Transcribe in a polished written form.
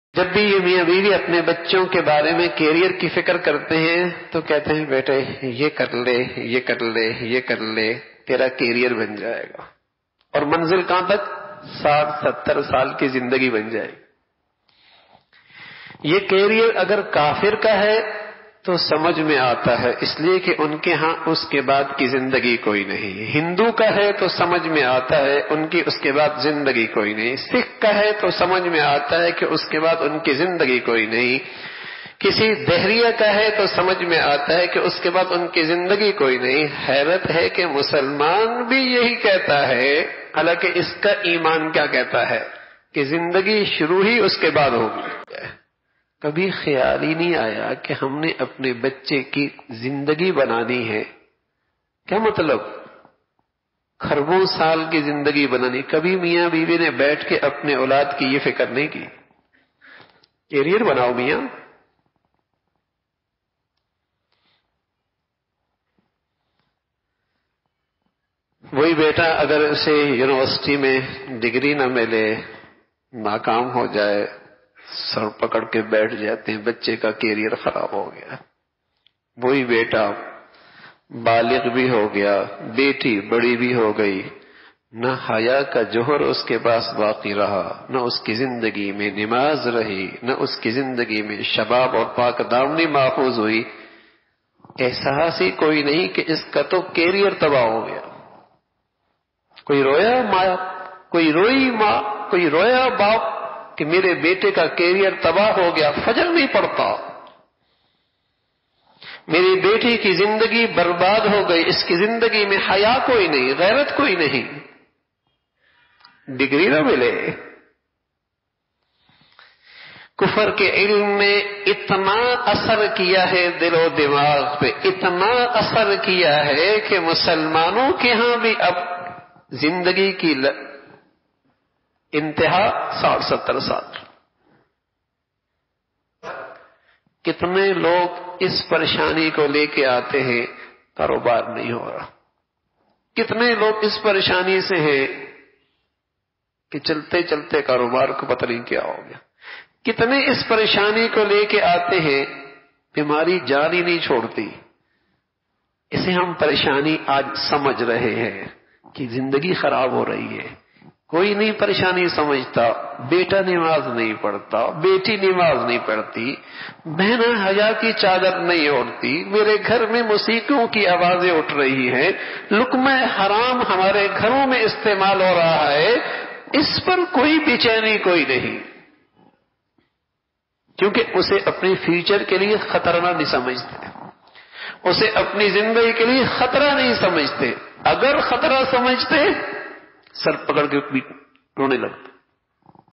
جب بھی یہ میاں بیوی اپنے بچوں کے بارے میں کیریئر کی فکر کرتے ہیں تو کہتے ہیں بیٹے یہ کر لے یہ کر لے یہ کر لے، تیرا کیریئر بن جائے گا، اور منزل کہاں تک؟ 60-70 سال کی زندگی بن جائے گی۔ یہ کیریئر اگر کافر کا ہے تو سمجھ میں آتا ہے، اس لیے کہ ان کے ہاں اس کے بعد کی زندگی کوئی نہیں۔ ہندو کا ہے تو سمجھ میں آتا ہے ان کی اس کے بعد زندگی کوئی نہیں۔ سکھ کا ہے تو سمجھ میں آتا ہے کہ اس کے بعد ان کی زندگی کوئی نہیں۔ کسی دہریہ کا ہے تو سمجھ میں آتا ہے کہ اس کے بعد ان کی زندگی کوئی نہیں۔ حیرت ہے کہ مسلمان بھی یہی کہتا ہے، حالانکہ اس کا ایمان کیا کہتا ہے کہ زندگی شروع ہی اس کے بعد ہوگی۔ کبھی خیال ہی نہیں آیا کہ ہم نے اپنے بچے کی زندگی بنانی ہے۔ کیا مطلب؟ خربوں سال کی زندگی بنانی۔ کبھی میاں بیوی نے بیٹھ کے اپنے اولاد کی یہ فکر نہیں کی؟ کیریئر بناؤ میاں۔ وہی بیٹا اگر اسے یونیورسٹی میں ڈگری نہ ملے، ناکام ہو جائے، سر پکڑ کے بیٹھ جاتے ہیں، بچے کا کیریئر خراب ہو گیا۔ وہی بیٹا بالغ بھی ہو گیا، بیٹی بڑی بھی ہو گئی، نہ حیا کا جوہر اس کے پاس باقی رہا، نہ اس کی زندگی میں نماز رہی، نہ اس کی زندگی میں شباب اور پاک دامنی محفوظ ہوئی۔ احساس ہی کوئی نہیں کہ اس کا تو کیریئر تباہ ہو گیا۔ کوئی رویا ماں، کوئی روئی ماں، کوئی رویا باپ کہ میرے بیٹے کا کیریئر تباہ ہو گیا، فجر نہیں پڑتا، میری بیٹی کی زندگی برباد ہو گئی، اس کی زندگی میں حیا کوئی نہیں، غیرت کوئی نہیں، ڈگری نہ ملے۔ کفر کے علم نے اتنا اثر کیا ہے دل و دماغ پہ، اتنا اثر کیا ہے کہ مسلمانوں کے ہاں بھی اب زندگی کی انتہا 60-70 سال۔ کتنے لوگ اس پریشانی کو لے کے آتے ہیں کاروبار نہیں ہو رہا، کتنے لوگ اس پریشانی سے ہیں کہ چلتے چلتے کاروبار کو پتہ نہیں کیا ہو گیا، کتنے اس پریشانی کو لے کے آتے ہیں بیماری جان ہی نہیں چھوڑتی۔ اسے ہم پریشانی آج سمجھ رہے ہیں کہ زندگی خراب ہو رہی ہے۔ کوئی نہیں پریشانی سمجھتا، بیٹا نماز نہیں پڑھتا، بیٹی نماز نہیں پڑھتی، بہنیں حیا کی چادر نہیں اوڑھتی، میرے گھر میں موسیقیوں کی آوازیں اٹھ رہی ہیں، لقمہ حرام ہمارے گھروں میں استعمال ہو رہا ہے، اس پر کوئی بے چینی کوئی نہیں، کیونکہ اسے اپنے فیوچر کے لیے خطرہ نہیں سمجھتے، اسے اپنی زندگی کے لیے خطرہ نہیں سمجھتے۔ اگر خطرہ سمجھتے سر پکڑ کے رونے لگتے۔